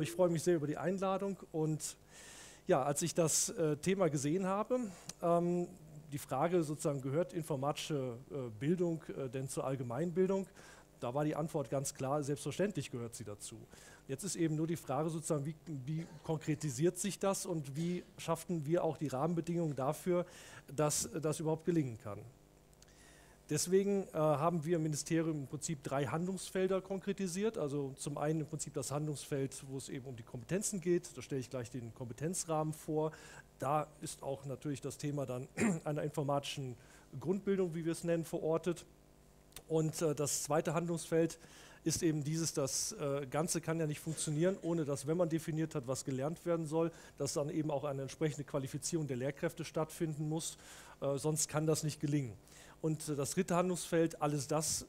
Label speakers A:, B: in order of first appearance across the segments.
A: Aber ich freue mich sehr über die Einladung und ja, als ich das Thema gesehen habe, die Frage sozusagen, gehört informatische Bildung denn zur Allgemeinbildung? Da war die Antwort ganz klar, selbstverständlich gehört sie dazu. Jetzt ist eben nur die Frage sozusagen, wie konkretisiert sich das und wie schaffen wir auch die Rahmenbedingungen dafür, dass das überhaupt gelingen kann. Deswegen haben wir im Ministerium im Prinzip 3 Handlungsfelder konkretisiert. Also zum einen im Prinzip das Handlungsfeld, wo es eben um die Kompetenzen geht. Da stelle ich gleich den Kompetenzrahmen vor. Da ist auch natürlich das Thema dann einer informatischen Grundbildung, wie wir es nennen, verortet. Und das zweite Handlungsfeld ist eben dieses, das Ganze kann ja nicht funktionieren, ohne dass, wenn man definiert hat, was gelernt werden soll, dass dann eben auch eine entsprechende Qualifizierung der Lehrkräfte stattfinden muss. Sonst kann das nicht gelingen. Und das dritte Handlungsfeld, alles das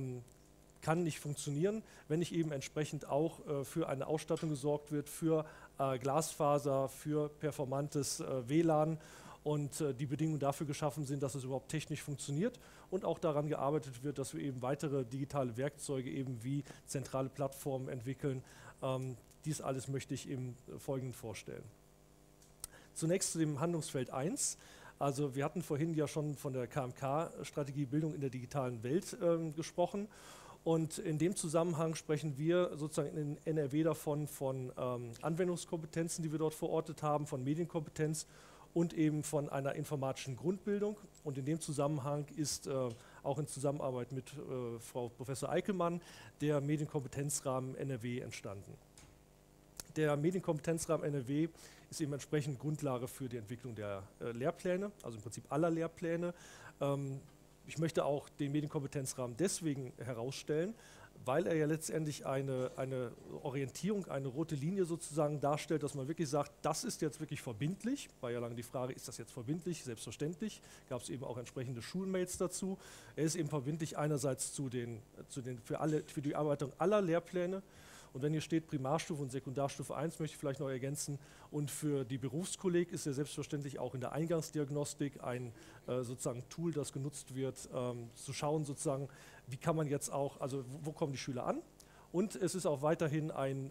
A: kann nicht funktionieren, wenn nicht eben entsprechend auch für eine Ausstattung gesorgt wird, für Glasfaser, für performantes WLAN und die Bedingungen dafür geschaffen sind, dass es überhaupt technisch funktioniert und auch daran gearbeitet wird, dass wir eben weitere digitale Werkzeuge eben wie zentrale Plattformen entwickeln. Dies alles möchte ich im Folgenden vorstellen. Zunächst zu dem Handlungsfeld 1. Also wir hatten vorhin ja schon von der KMK-Strategie Bildung in der digitalen Welt gesprochen und in dem Zusammenhang sprechen wir sozusagen in NRW davon von Anwendungskompetenzen, die wir dort verortet haben, von Medienkompetenz und eben von einer informatischen Grundbildung. Und in dem Zusammenhang ist auch in Zusammenarbeit mit Frau Professor Eickelmann der Medienkompetenzrahmen NRW entstanden. Der Medienkompetenzrahmen NRW ist eben entsprechend Grundlage für die Entwicklung der Lehrpläne, also im Prinzip aller Lehrpläne. Ich möchte auch den Medienkompetenzrahmen deswegen herausstellen, weil er ja letztendlich eine Orientierung, eine rote Linie sozusagen darstellt, dass man wirklich sagt, das ist jetzt wirklich verbindlich. War ja lange die Frage, ist das jetzt verbindlich? Selbstverständlich. Gab es eben auch entsprechende Schulmails dazu. Er ist eben verbindlich einerseits für die Erarbeitung aller Lehrpläne. Und wenn hier steht Primarstufe und Sekundarstufe 1, möchte ich vielleicht noch ergänzen. Und für die Berufskolleg ist ja selbstverständlich auch in der Eingangsdiagnostik ein sozusagen Tool, das genutzt wird, zu schauen sozusagen, wie kann man jetzt auch, also wo kommen die Schüler an? Und es ist auch weiterhin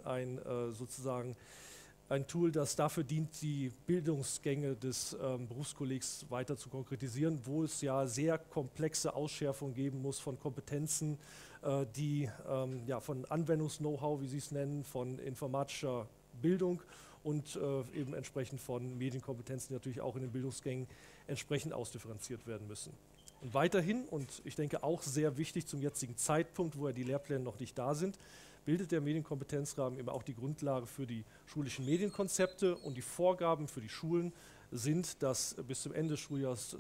A: sozusagen ein Tool, das dafür dient, die Bildungsgänge des Berufskollegs weiter zu konkretisieren, wo es ja sehr komplexe Ausschärfungen geben muss von Kompetenzen, die von Anwendungs-Know-how, wie Sie es nennen, von informatischer Bildung und eben entsprechend von Medienkompetenzen, die natürlich auch in den Bildungsgängen entsprechend ausdifferenziert werden müssen. Und weiterhin, und ich denke auch sehr wichtig zum jetzigen Zeitpunkt, wo ja die Lehrpläne noch nicht da sind, bildet der Medienkompetenzrahmen eben auch die Grundlage für die schulischen Medienkonzepte und die Vorgaben für die Schulen sind, dass bis zum Ende des Schuljahres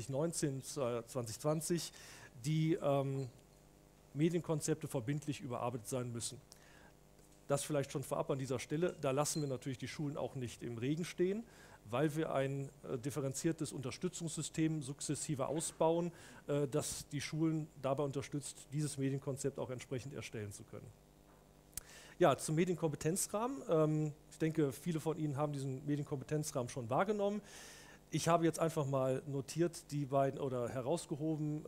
A: 2019/2020 die Medienkonzepte verbindlich überarbeitet sein müssen. Das vielleicht schon vorab an dieser Stelle, da lassen wir natürlich die Schulen auch nicht im Regen stehen, weil wir ein differenziertes Unterstützungssystem sukzessive ausbauen, das die Schulen dabei unterstützt, dieses Medienkonzept auch entsprechend erstellen zu können. Ja, zum Medienkompetenzrahmen. Ich denke, viele von Ihnen haben diesen Medienkompetenzrahmen schon wahrgenommen. Ich habe jetzt einfach mal notiert, die beiden oder herausgehoben,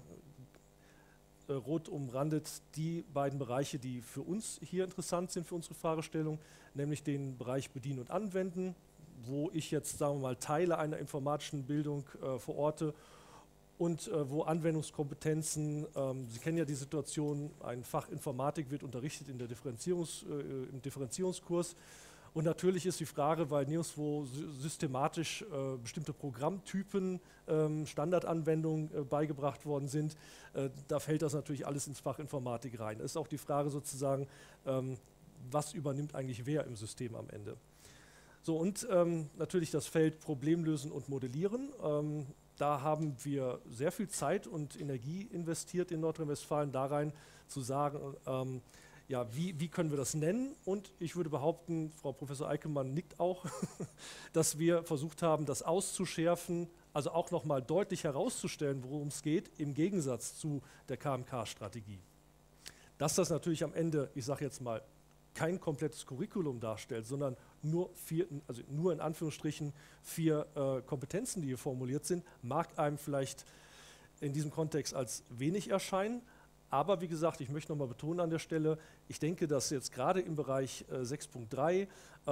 A: rot umrandet, die beiden Bereiche, die für uns hier interessant sind, für unsere Fragestellung, nämlich den Bereich Bedienen und Anwenden, wo ich jetzt, sagen wir mal, Teile einer informatischen Bildung verorte und wo Anwendungskompetenzen, Sie kennen ja die Situation, ein Fach Informatik wird unterrichtet im Differenzierungskurs. Und natürlich ist die Frage, weil nirgendwo systematisch bestimmte Programmtypen, Standardanwendungen beigebracht worden sind, da fällt das natürlich alles ins Fach Informatik rein. Es ist auch die Frage sozusagen, was übernimmt eigentlich wer im System am Ende. So, und natürlich das Feld Problemlösen und Modellieren. Da haben wir sehr viel Zeit und Energie investiert in Nordrhein-Westfalen da rein, zu sagen, ja, wie können wir das nennen? Und ich würde behaupten, Frau Professor Eickelmann nickt auch, dass wir versucht haben, das auszuschärfen, also auch nochmal deutlich herauszustellen, worum es geht, im Gegensatz zu der KMK-Strategie. Dass das natürlich am Ende, ich sage jetzt mal, kein komplettes Curriculum darstellt, sondern nur in Anführungsstrichen 4 Kompetenzen, die hier formuliert sind, mag einem vielleicht in diesem Kontext als wenig erscheinen. Aber wie gesagt, ich möchte nochmal betonen an der Stelle, ich denke, dass jetzt gerade im Bereich 6.3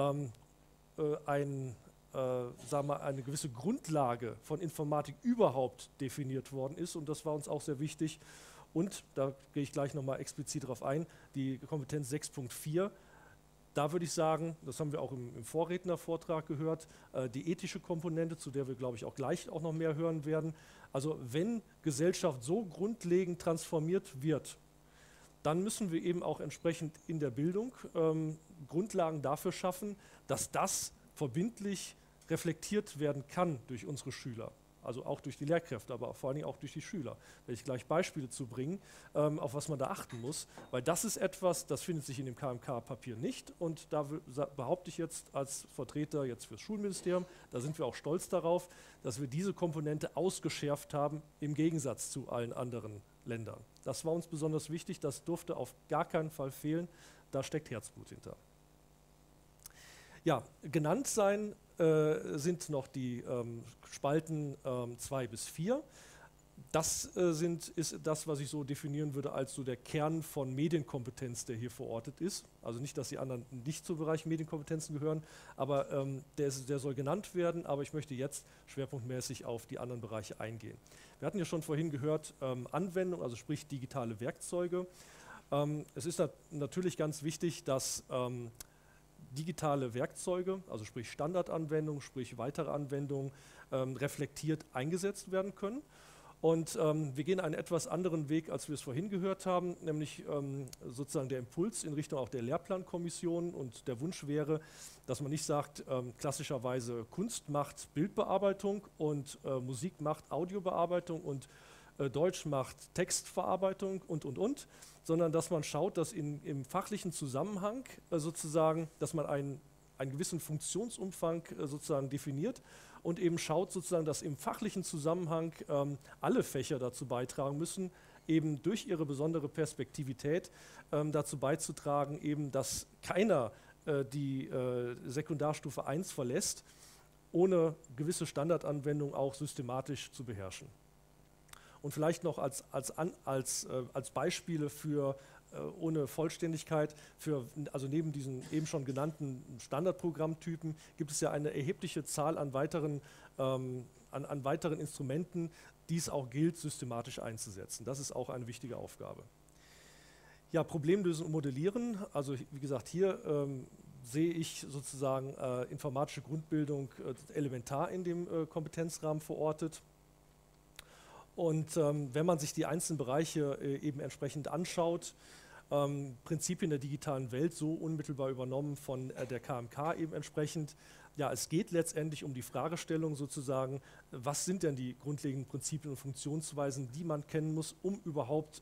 A: sagen wir, eine gewisse Grundlage von Informatik überhaupt definiert worden ist und das war uns auch sehr wichtig. Und da gehe ich gleich nochmal explizit darauf ein, die Kompetenz 6.4, da würde ich sagen, das haben wir auch im Vorrednervortrag gehört, die ethische Komponente, zu der wir, glaube ich, auch gleich auch noch mehr hören werden. Also wenn Gesellschaft so grundlegend transformiert wird, dann müssen wir eben auch entsprechend in der Bildung Grundlagen dafür schaffen, dass das verbindlich reflektiert werden kann durch unsere Schüler. Also auch durch die Lehrkräfte, aber vor allen Dingen auch durch die Schüler. Werde ich gleich Beispiele zu bringen, auf was man da achten muss, weil das ist etwas, das findet sich in dem KMK-Papier nicht und da behaupte ich jetzt als Vertreter jetzt fürs Schulministerium, da sind wir auch stolz darauf, dass wir diese Komponente ausgeschärft haben im Gegensatz zu allen anderen Ländern. Das war uns besonders wichtig, das durfte auf gar keinen Fall fehlen, da steckt Herzblut hinter. Ja, genannt sein sind noch die Spalten 2 bis 4. Das ist das, was ich so definieren würde als so der Kern von Medienkompetenz, der hier verortet ist. Also nicht, dass die anderen nicht zum Bereich Medienkompetenzen gehören, aber der soll genannt werden, aber ich möchte jetzt schwerpunktmäßig auf die anderen Bereiche eingehen. Wir hatten ja schon vorhin gehört, Anwendung, also sprich digitale Werkzeuge. Es ist natürlich ganz wichtig, dass digitale Werkzeuge, also sprich Standardanwendungen, sprich weitere Anwendungen, reflektiert eingesetzt werden können. Und wir gehen einen etwas anderen Weg, als wir es vorhin gehört haben, nämlich sozusagen der Impuls in Richtung auch der Lehrplankommission und der Wunsch wäre, dass man nicht sagt, klassischerweise Kunst macht Bildbearbeitung und Musik macht Audiobearbeitung und Deutsch macht Textverarbeitung und, sondern dass man schaut, dass im fachlichen Zusammenhang sozusagen, dass man einen gewissen Funktionsumfang sozusagen definiert und eben schaut sozusagen, dass im fachlichen Zusammenhang alle Fächer dazu beitragen müssen, eben durch ihre besondere Perspektivität dazu beizutragen, eben, dass keiner die Sekundarstufe 1 verlässt, ohne gewisse Standardanwendungen auch systematisch zu beherrschen. Und vielleicht noch als Beispiele für, ohne Vollständigkeit, also neben diesen eben schon genannten Standardprogrammtypen gibt es ja eine erhebliche Zahl an weiteren Instrumenten, die es auch gilt, systematisch einzusetzen. Das ist auch eine wichtige Aufgabe. Ja, Problemlösen und Modellieren, also wie gesagt, hier sehe ich sozusagen informatische Grundbildung elementar in dem Kompetenzrahmen verortet. Und wenn man sich die einzelnen Bereiche eben entsprechend anschaut, Prinzipien der digitalen Welt so unmittelbar übernommen von der KMK eben entsprechend, ja, es geht letztendlich um die Fragestellung sozusagen, was sind denn die grundlegenden Prinzipien und Funktionsweisen, die man kennen muss, um überhaupt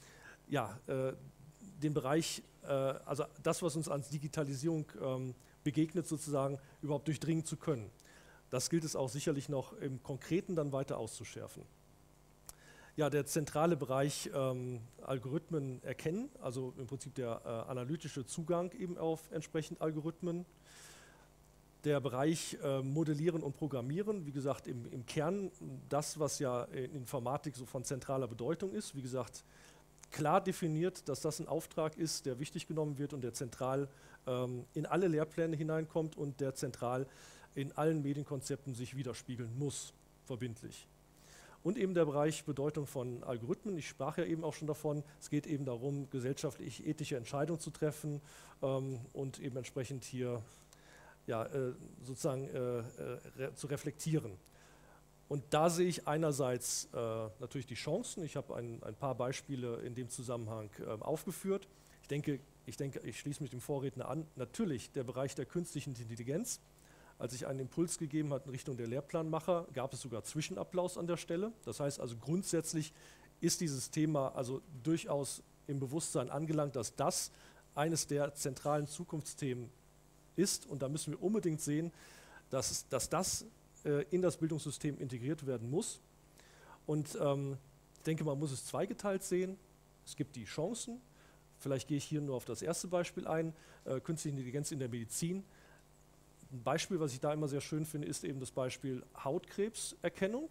A: den Bereich, also das, was uns als Digitalisierung begegnet, sozusagen überhaupt durchdringen zu können. Das gilt es auch sicherlich noch im Konkreten dann weiter auszuschärfen. Ja, der zentrale Bereich Algorithmen erkennen, also im Prinzip der analytische Zugang eben auf entsprechend Algorithmen. Der Bereich Modellieren und Programmieren, wie gesagt, im Kern das, was ja in Informatik so von zentraler Bedeutung ist. Wie gesagt, klar definiert, dass das ein Auftrag ist, der wichtig genommen wird und der zentral in alle Lehrpläne hineinkommt und der zentral in allen Medienkonzepten sich widerspiegeln muss, verbindlich. Und eben der Bereich Bedeutung von Algorithmen. Ich sprach ja eben auch schon davon, es geht eben darum, gesellschaftlich-ethische Entscheidungen zu treffen und eben entsprechend hier ja, sozusagen zu reflektieren. Und da sehe ich einerseits natürlich die Chancen. Ich habe ein paar Beispiele in dem Zusammenhang aufgeführt. Ich denke, ich schließe mich dem Vorredner an. Natürlich der Bereich der künstlichen Intelligenz. Als ich einen Impuls gegeben hat in Richtung der Lehrplanmacher, gab es sogar Zwischenapplaus an der Stelle. Das heißt also grundsätzlich ist dieses Thema also durchaus im Bewusstsein angelangt, dass das eines der zentralen Zukunftsthemen ist. Und da müssen wir unbedingt sehen, dass das in das Bildungssystem integriert werden muss. Und ich denke, man muss es zweigeteilt sehen. Es gibt die Chancen. Vielleicht gehe ich hier nur auf das erste Beispiel ein, künstliche Intelligenz in der Medizin. Ein Beispiel, was ich da immer sehr schön finde, ist eben das Beispiel Hautkrebserkennung.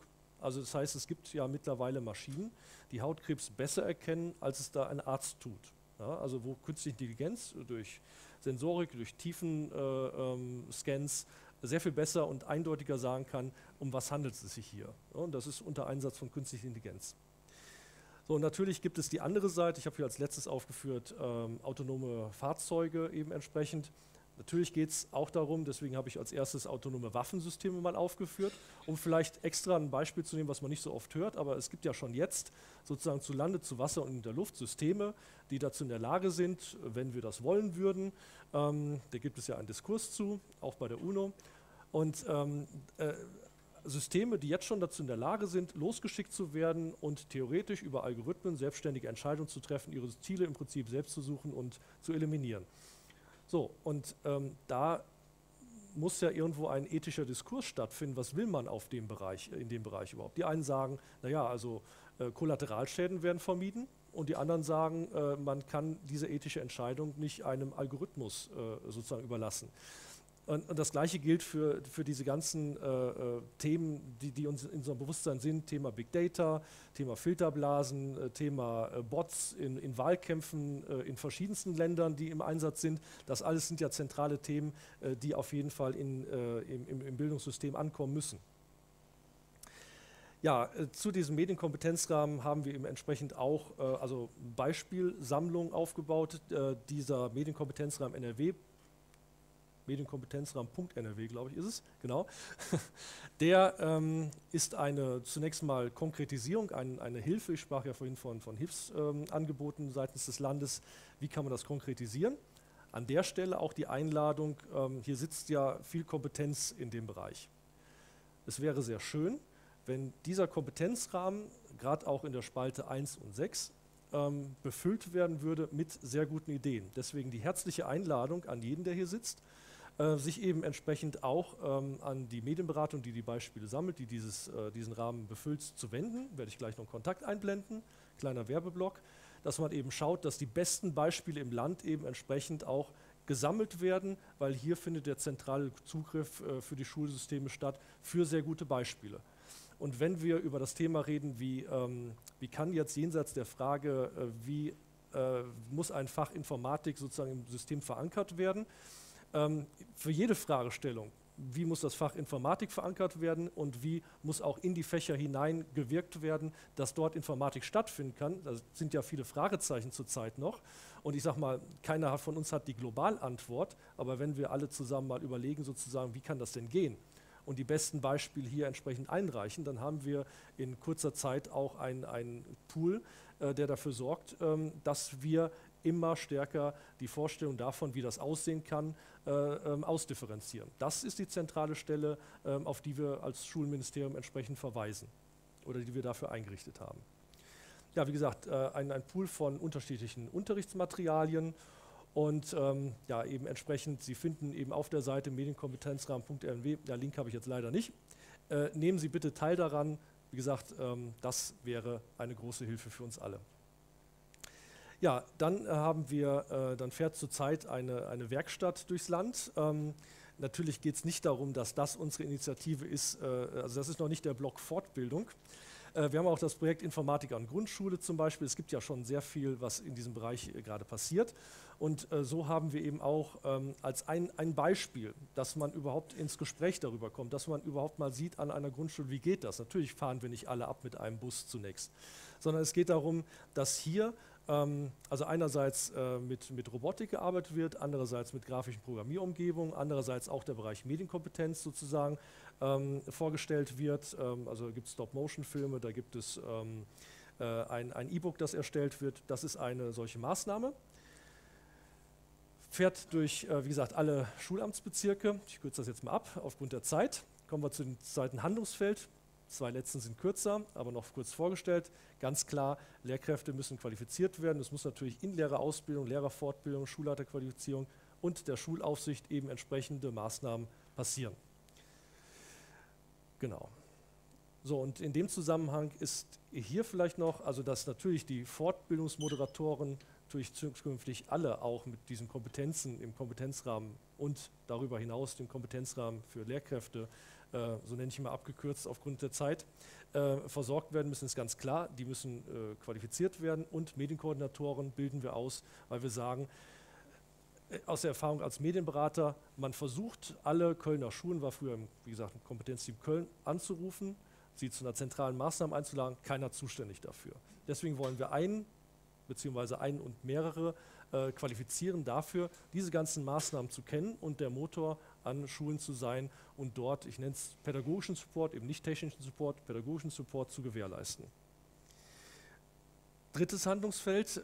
A: Also das heißt, es gibt ja mittlerweile Maschinen, die Hautkrebs besser erkennen, als es da ein Arzt tut. Ja, also wo künstliche Intelligenz durch Sensorik, durch Tiefenscans sehr viel besser und eindeutiger sagen kann, um was handelt es sich hier. Ja, und das ist unter Einsatz von künstlicher Intelligenz. So, und natürlich gibt es die andere Seite, ich habe hier als letztes aufgeführt, autonome Fahrzeuge eben entsprechend. Natürlich geht es auch darum, deswegen habe ich als erstes autonome Waffensysteme mal aufgeführt, um vielleicht extra ein Beispiel zu nehmen, was man nicht so oft hört, aber es gibt ja schon jetzt sozusagen zu Lande, zu Wasser und in der Luft Systeme, die dazu in der Lage sind, wenn wir das wollen würden. Da gibt es ja einen Diskurs zu, auch bei der UNO. Und Systeme, die jetzt schon dazu in der Lage sind, losgeschickt zu werden und theoretisch über Algorithmen selbstständige Entscheidungen zu treffen, ihre Ziele im Prinzip selbst zu suchen und zu eliminieren. So, und da muss ja irgendwo ein ethischer Diskurs stattfinden. Was will man auf dem Bereich, in dem Bereich überhaupt? Die einen sagen, naja, also Kollateralschäden werden vermieden, und die anderen sagen, man kann diese ethische Entscheidung nicht einem Algorithmus sozusagen überlassen. Und das Gleiche gilt für diese ganzen Themen, die uns in unserem Bewusstsein sind, Thema Big Data, Thema Filterblasen, Thema Bots in Wahlkämpfen in verschiedensten Ländern, die im Einsatz sind. Das alles sind ja zentrale Themen, die auf jeden Fall im Bildungssystem ankommen müssen. Ja, zu diesem Medienkompetenzrahmen haben wir eben entsprechend auch also Beispielsammlungen aufgebaut. Dieser Medienkompetenzrahmen NRW, Medienkompetenzrahmen.nrw, glaube ich, ist es, genau. Der ist zunächst mal Konkretisierung, eine Hilfe. Ich sprach ja vorhin von Hilfsangeboten seitens des Landes. Wie kann man das konkretisieren? An der Stelle auch die Einladung, hier sitzt ja viel Kompetenz in dem Bereich. Es wäre sehr schön, wenn dieser Kompetenzrahmen, gerade auch in der Spalte 1 und 6, befüllt werden würde mit sehr guten Ideen. Deswegen die herzliche Einladung an jeden, der hier sitzt, sich eben entsprechend auch an die Medienberatung, die Beispiele sammelt, die diesen Rahmen befüllt, zu wenden. Werde ich gleich noch einen Kontakt einblenden, kleiner Werbeblock, dass man eben schaut, dass die besten Beispiele im Land eben entsprechend auch gesammelt werden, weil hier findet der zentrale Zugriff für die Schulsysteme statt, für sehr gute Beispiele. Und wenn wir über das Thema reden, wie kann jetzt jenseits der Frage, wie muss ein Fach Informatik sozusagen im System verankert werden, für jede Fragestellung, wie muss das Fach Informatik verankert werden und wie muss auch in die Fächer hinein gewirkt werden, dass dort Informatik stattfinden kann. Da sind ja viele Fragezeichen zurzeit noch. Und ich sage mal, keiner von uns hat die Globalantwort, aber wenn wir alle zusammen mal überlegen, sozusagen, wie kann das denn gehen? Und die besten Beispiele hier entsprechend einreichen, dann haben wir in kurzer Zeit auch einen Pool, der dafür sorgt, dass wir immer stärker die Vorstellung davon, wie das aussehen kann, ausdifferenzieren. Das ist die zentrale Stelle, auf die wir als Schulministerium entsprechend verweisen oder die wir dafür eingerichtet haben. Ja, wie gesagt, ein Pool von unterschiedlichen Unterrichtsmaterialien und ja, eben entsprechend, Sie finden eben auf der Seite medienkompetenzrahmen.nrw, der Link habe ich jetzt leider nicht, nehmen Sie bitte teil daran. Wie gesagt, das wäre eine große Hilfe für uns alle. Ja, dann dann fährt zurzeit eine Werkstatt durchs Land. Natürlich geht es nicht darum, dass das unsere Initiative ist, also das ist noch nicht der Block Fortbildung. Wir haben auch das Projekt Informatik an Grundschule zum Beispiel. Es gibt ja schon sehr viel, was in diesem Bereich gerade passiert. Und so haben wir eben auch als ein Beispiel, dass man überhaupt ins Gespräch darüber kommt, dass man überhaupt mal sieht an einer Grundschule, wie geht das? Natürlich fahren wir nicht alle ab mit einem Bus zunächst, sondern es geht darum, dass hier also einerseits mit Robotik gearbeitet wird, andererseits mit grafischen Programmierumgebungen, andererseits auch der Bereich Medienkompetenz sozusagen vorgestellt wird. Also gibt es Stop-Motion-Filme, da gibt es ein E-Book, das erstellt wird. Das ist eine solche Maßnahme. Fährt durch, wie gesagt, alle Schulamtsbezirke. Ich kürze das jetzt mal ab aufgrund der Zeit. Kommen wir zu dem zweiten Handlungsfeld. 2 letzten sind kürzer, aber noch kurz vorgestellt. Ganz klar, Lehrkräfte müssen qualifiziert werden. Es muss natürlich in Lehrerausbildung, Lehrerfortbildung, Schulleiterqualifizierung und der Schulaufsicht eben entsprechende Maßnahmen passieren. Genau. So, und in dem Zusammenhang ist hier vielleicht noch, also dass natürlich die Fortbildungsmoderatoren natürlich zukünftig alle auch mit diesen Kompetenzen im Kompetenzrahmen und darüber hinaus den Kompetenzrahmen für Lehrkräfte so nenne ich immer abgekürzt aufgrund der Zeit, versorgt werden müssen, ist ganz klar. Die müssen qualifiziert werden und Medienkoordinatoren bilden wir aus, weil wir sagen, aus der Erfahrung als Medienberater, man versucht, alle Kölner Schulen, war früher, wie gesagt, ein Kompetenzteam Köln, anzurufen, sie zu einer zentralen Maßnahme einzuladen, keiner zuständig dafür. Deswegen wollen wir einen und mehrere qualifizieren dafür, diese ganzen Maßnahmen zu kennen und der Motor an Schulen zu sein und dort, ich nenne es pädagogischen Support, eben nicht technischen Support, pädagogischen Support zu gewährleisten. Drittes Handlungsfeld,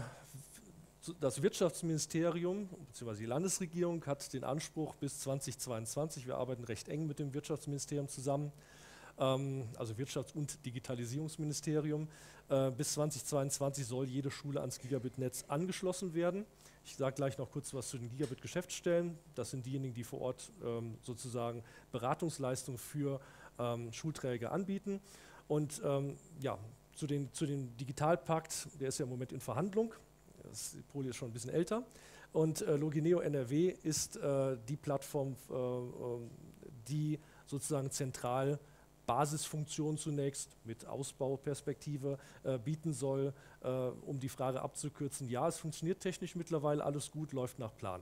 A: das Wirtschaftsministerium bzw. die Landesregierung hat den Anspruch bis 2022, wir arbeiten recht eng mit dem Wirtschaftsministerium zusammen, also Wirtschafts- und Digitalisierungsministerium, bis 2022 soll jede Schule ans Gigabit-Netz angeschlossen werden. Ich sage gleich noch kurz was zu den Gigabit-Geschäftsstellen. Das sind diejenigen, die vor Ort sozusagen Beratungsleistungen für Schulträger anbieten. Und ja, zu dem Digitalpakt, der ist ja im Moment in Verhandlung. Die Folie ist schon ein bisschen älter. Und Logineo NRW ist die Plattform, die sozusagen zentral Basisfunktionen zunächst mit Ausbauperspektive bieten soll, um die Frage abzukürzen. Ja, es funktioniert technisch mittlerweile, alles gut, läuft nach Plan.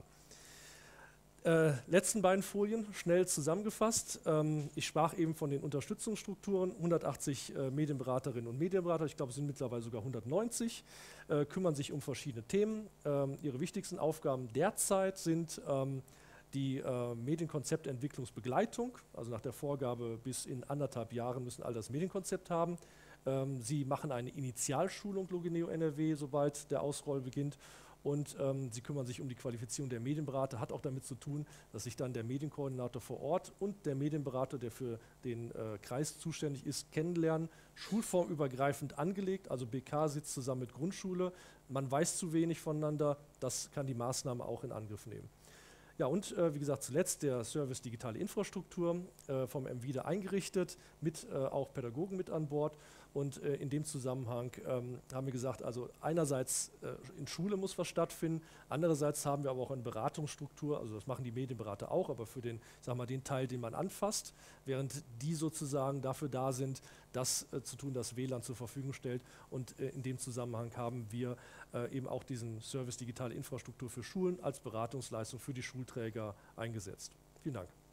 A: Letzten beiden Folien, schnell zusammengefasst. Ich sprach eben von den Unterstützungsstrukturen, 180 Medienberaterinnen und Medienberater, ich glaube es sind mittlerweile sogar 190, kümmern sich um verschiedene Themen. Ihre wichtigsten Aufgaben derzeit sind die Medienkonzeptentwicklungsbegleitung, also nach der Vorgabe bis in 1,5 Jahren müssen alle das Medienkonzept haben. Sie machen eine Initialschulung Logineo NRW, sobald der Ausroll beginnt. Und sie kümmern sich um die Qualifizierung der Medienberater, hat auch damit zu tun, dass sich dann der Medienkoordinator vor Ort und der Medienberater, der für den Kreis zuständig ist, kennenlernen. Schulformübergreifend angelegt, also BK sitzt zusammen mit Grundschule. Man weiß zu wenig voneinander, das kann die Maßnahme auch in Angriff nehmen. Ja, und wie gesagt, zuletzt der Service Digitale Infrastruktur vom MVIDE eingerichtet, mit auch Pädagogen mit an Bord. Und in dem Zusammenhang haben wir gesagt, also einerseits in Schule muss was stattfinden, andererseits haben wir aber auch eine Beratungsstruktur, also das machen die Medienberater auch, aber für den, sag mal, den Teil, den man anfasst, während die sozusagen dafür da sind, das zu tun, das WLAN zur Verfügung stellt. Und in dem Zusammenhang haben wir eben auch diesen Service Digitale Infrastruktur für Schulen als Beratungsleistung für die Schulträger eingesetzt. Vielen Dank.